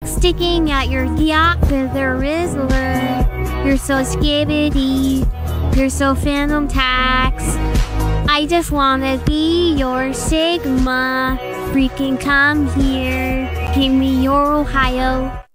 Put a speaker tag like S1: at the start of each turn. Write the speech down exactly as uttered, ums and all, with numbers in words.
S1: sticking at your gyat with a rizzler. You're so skibbity. You're so phantom tax. I just wanna be your Sigma. Freaking come here. Give me your Ohio.